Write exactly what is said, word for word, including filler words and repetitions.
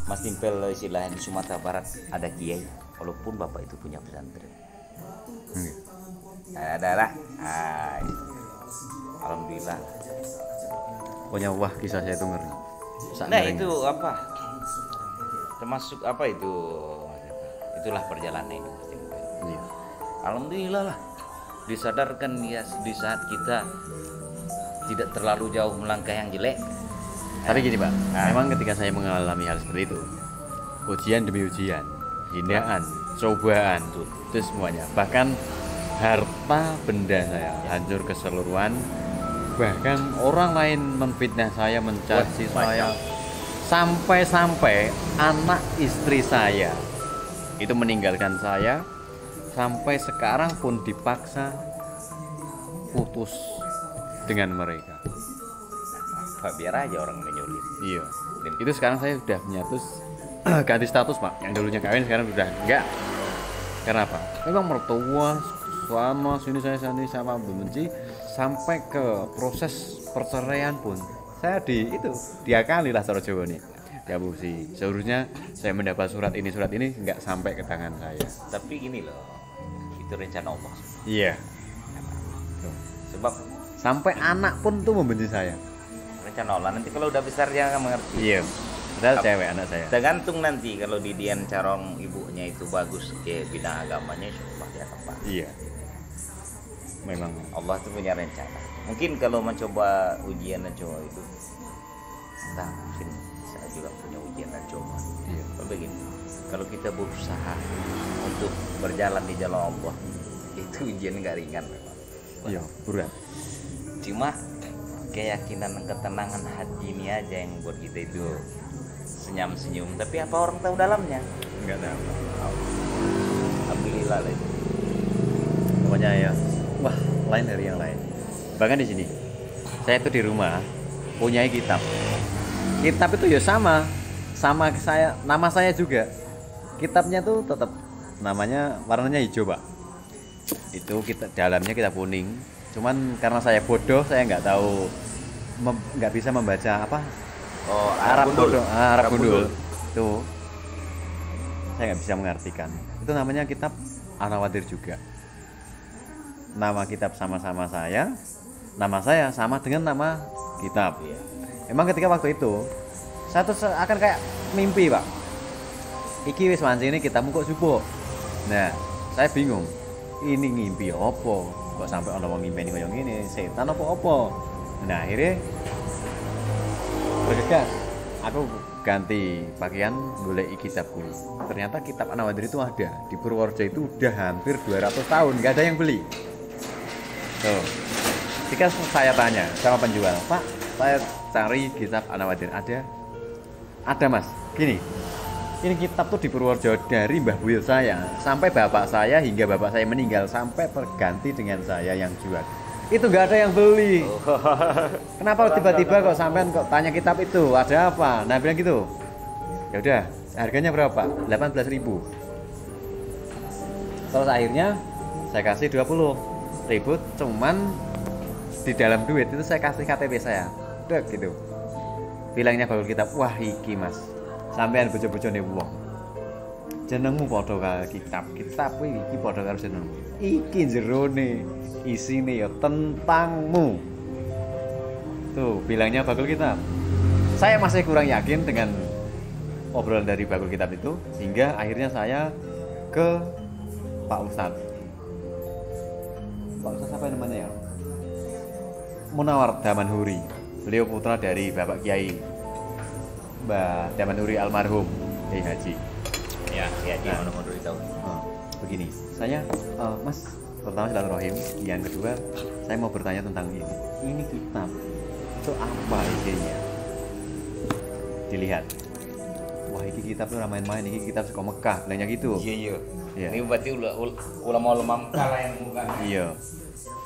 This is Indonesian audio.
Mas Timpel istilahnya di Sumatera Barat ada kiai, walaupun bapak itu punya pesantren. Hmm. Ada lah. Ah, alhamdulillah. Pokoknya wah kisah saya itu ngeri. Sak Nah ngerinya. itu apa? Termasuk apa itu? Itulah perjalanan ini Mas Timpel. Iya. Alhamdulillah lah. Disadarkan ya di saat kita tidak terlalu jauh melangkah yang jelek. Tapi gini Pak, Nah. memang ketika saya mengalami hal seperti itu, ujian demi ujian, hinaan, cobaan, itu semuanya. Bahkan harta benda saya hancur keseluruhan. Bahkan orang lain menfitnah saya, mencaci Wah, saya, sampai-sampai anak istri saya itu meninggalkan saya. Sampai sekarang pun dipaksa putus dengan mereka. Pak, biar aja orang menyulit. Iya. Itu sekarang saya sudah menyatus ganti status Pak. Yang dulunya kawin sekarang sudah enggak. Karena apa? Memang mertua selama sini saya sini sama membenci sampai ke proses perceraian pun saya di itu diakali lah cara Jawa nih. Ya Bu sih. Seharusnya saya mendapat surat ini surat ini enggak sampai ke tangan saya. Tapi gini loh, itu rencana Allah. Iya. Sebab Sampai anak pun tuh membenci saya. rencana Allah nanti kalau udah besar dia akan mengerti. Iya. Padahal cewek anak saya. Tergantung nanti kalau Didian Carong ibunya itu bagus ke bidang agamanya, insyaallah dia akan paham. Iya. Memang. Allah tuh punya rencana. Mungkin kalau mencoba ujian dan coba itu, nah mungkin saya juga punya ujian dan coba. Iya. Kalau begini, kalau kita berusaha untuk berjalan di jalan Allah, itu ujian nggak ringan memang. Iya, berat. Cuma keyakinan dan ketenangan hati ini aja yang buat kita itu senyum-senyum. Tapi apa orang tahu dalamnya? Enggak tahu. Alhamdulillah lah itu. Pokoknya ya, wah lain dari yang lain. Bahkan di sini, saya itu di rumah punya kitab. Kitab itu ya sama, sama saya, nama saya juga. Kitabnya tuh tetap namanya warnanya hijau Pak. Itu kita dalamnya kita kuning. Cuman karena saya bodoh, saya nggak tahu, mem- nggak bisa membaca apa Oh, Arab gundul. bodoh, ah, Arab Arab gundul. Tuh, saya nggak bisa mengartikan. Itu namanya kitab An-Nawadir juga. Nama kitab sama-sama saya, nama saya sama dengan nama kitab. Iya. Emang ketika waktu itu, saya tuh se- akan kayak mimpi Pak. Iki wis wanci ini kitabmu kok subuh. Nah, saya bingung. Ini ngimpi apa? Kok sampai ono wong ngimpi koyo ngene, setan apa-apa. Nah, akhirnya bergegas. Aku ganti pakaian golek kitab kuwi. Ternyata kitab An-Nawadir itu ada di Purworejo itu udah hampir dua ratus tahun, nggak ada yang beli. Tuh. Ketika saya tanya sama penjual, "Pak, saya cari kitab An-Nawadir ada?" Ada Mas. Gini, ini kitab tuh di Purworejo dari Mbah Buyut saya sampai bapak saya hingga bapak saya meninggal sampai terganti dengan saya yang jual. Itu nggak ada yang beli. Kenapa tiba-tiba kok sampean kok tanya kitab itu ada apa? Nah bilang gitu. Ya udah, harganya berapa? delapan belas ribu. Terus akhirnya saya kasih dua puluh ribu, cuman di dalam duit itu saya kasih K T P saya. Udah gitu. Bilangnya bakul kitab, wah iki Mas. Sampean bojo-bojone wong. Jenengmu padha karo kitab. Kitab kuwi iki padha karo jenengmu. Iki jerone isine ya tentangmu. Tuh, bilangnya bakul kitab. Saya masih kurang yakin dengan obrolan dari bakul kitab itu hingga akhirnya saya ke Pak Ustadz. Pak Ustadz apa namanya ya? Munawar Damanhuri. Beliau putra dari Bapak Kiai Mbah Damanhuri almarhum Kiai Haji. Ya, ya dia Nah. mau tahu. Oh, begini, saya uh, Mas pertama silaturahim, yang kedua saya mau bertanya tentang ini. Ini kitab itu apa isinya? Dilihat. Wah, ini kitab tuh main-main, ini kitab saka Mekah, bilangnya gitu. Iya, iya. Iya. Ini berarti ul- ul- ulama-ulama Mekah lah yang bukan. Iya.